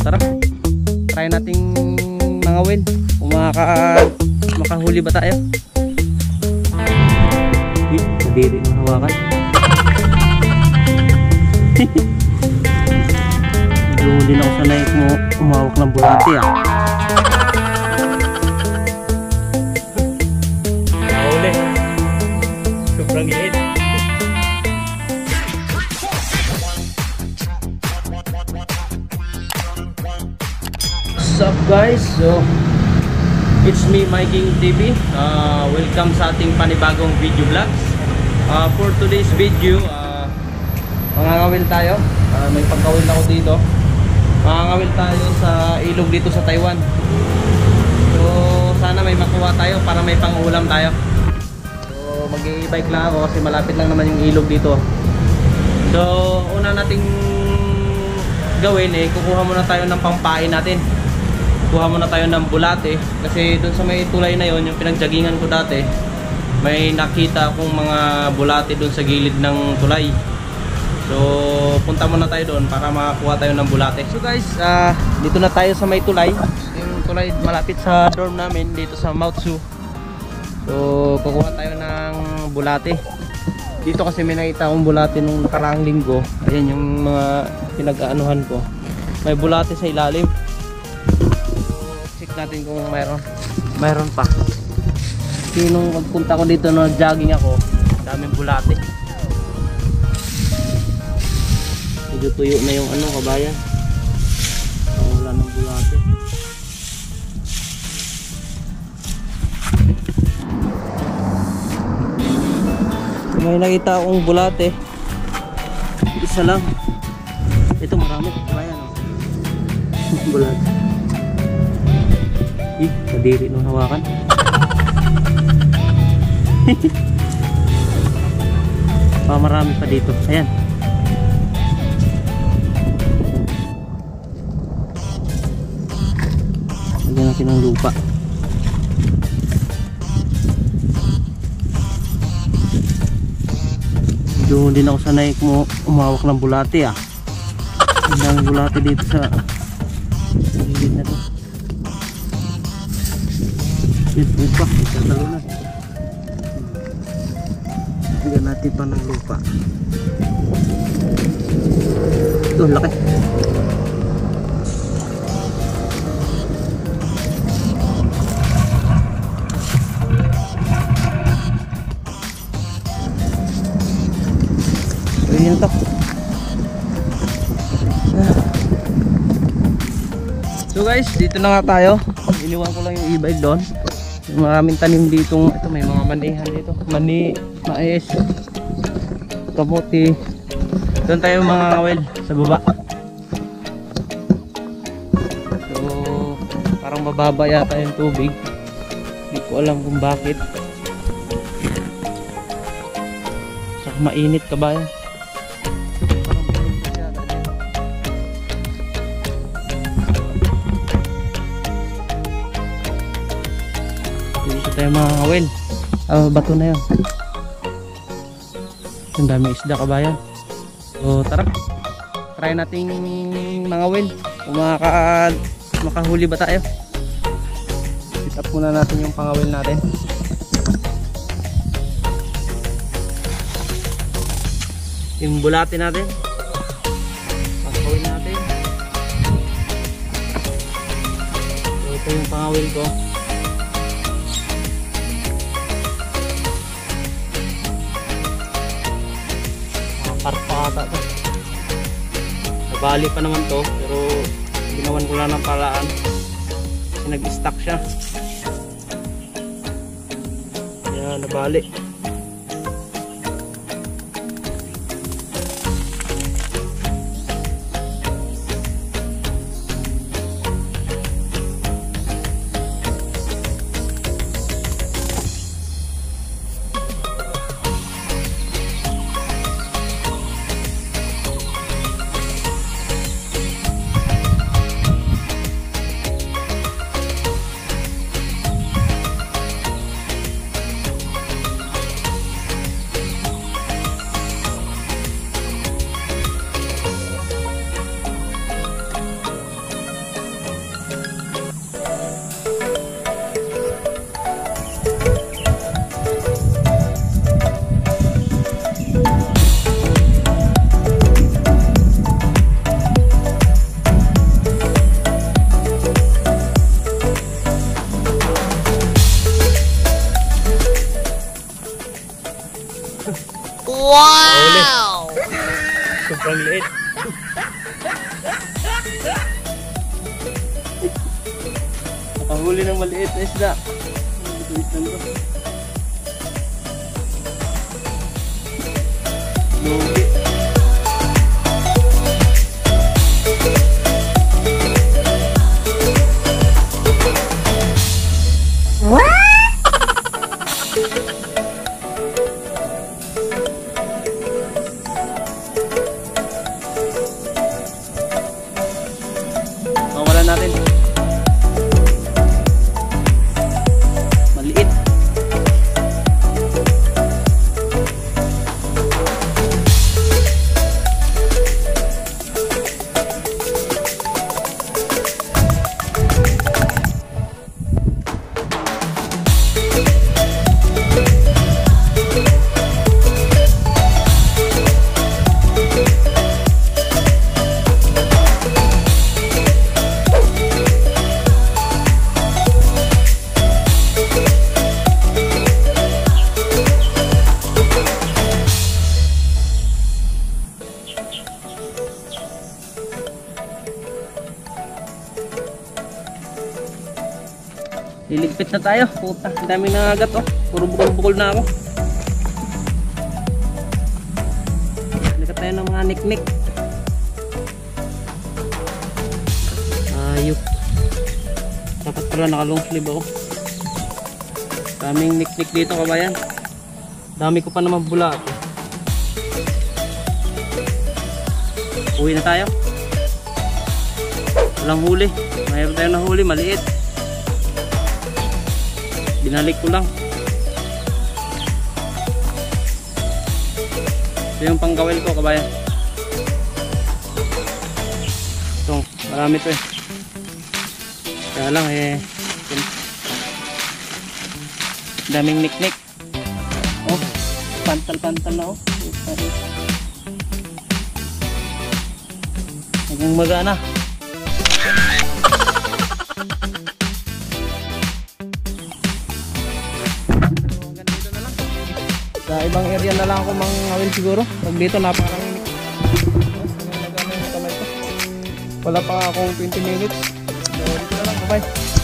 tara, try nating mga well kung makahuli ba tayo. Nadiri ng hawakan. Medyo din ako sanay umawak ng bulati ah. Huli. Sobrang liit. What's up guys? So it's me, Mikey TV. Welcome sa ating panibagong video vlogs. For today's video, mangangawil tayo. May pagkawil ako dito. Mangangawil tayo sa ilog dito sa Taiwan. So sana may makuha tayo para may pang-ulam tayo. So mag-i-bike lang ako kasi malapit lang naman yung ilog dito. So una nating gawin kukuha muna tayo ng pampain natin. Kuha muna tayo ng bulate kasi dun sa may tulay na yon, yung pinagjagingan ko dati, may nakita akong mga bulate dun sa gilid ng tulay. So punta muna tayo doon para makakuha tayo ng bulate. So guys, dito na tayo sa may tulay. Yung tulay malapit sa dorm namin dito sa Mount Su. So kukuha tayo ng bulate. Dito kasi may nakita akong bulate nung nakaraang linggo. Ayan yung mga pinag-aanuhan ko. May bulate sa ilalim. Check natin kung mayroon pa. Kasi nung magpunta ko dito na jogging ako, daming bulate. Medyo tuyo na yung kabayan. Wala ng bulate. May nakita akong bulate. Isa lang. Ito marami kabayan. Bulate. Nadiri nung hawakan. Marami pa dito. Ayan. Lagyan natin ng lupa. Medyo din ako sanay umawak ng bulate ah. Ang daming bulate dito sa gilid na to. Ito pa, itatalo na. Bigyan natin pa ng lupa. Ito, laki. So, yun to. So guys, dito na nga tayo. Iniwan ko lang yung e-bike doon. Maraming tanim dito. Ito may mga manihan dito. Mani, mais, kamote. Doon tayo mga kawel sa baba. So parang mababa yata yung tubig. Hindi ko alam kung bakit. Saka mainit kabayan. Tayo mga kawel. Bato na yun. Ang dami isda kabayan. So tara, try nating mga kawel kung makahuli ba tayo. Set up muna natin yung pangawil natin. Yung bulate natin, pakawil natin. So ito yung pangawil ko. Parpata to. Nabali pa naman to pero ginawan ko lang ng paraan kasi nag-stack siya. Kaya nabali. Sobrang liit. Nakahuli ng maliit na isda. Lugi. Mawalan natin. Maliit. Liligpit na tayo. Puta, ang daming nangagat oh. Puro bukol-bukol na ako. Likat tayo ng mga niknik. Ayok. Dapat pala naka long sleeve ako. Daming niknik dito kabayan. Dami ko pa naman bula. Uwi na tayo. Walang huli. Mayroon tayo na huli, maliit. Binalik ko lang. Ito yung pangkawil ko kabayan. Ito, marami to eh. Kaya lang eh. Daming niknik. Oh, pantal-pantal na oh. Hanggang magana. Sa ibang area na lang ako mangawin siguro. Pag dito napakarami. Wala pa akong 20 minutes. So dito na lang, bye.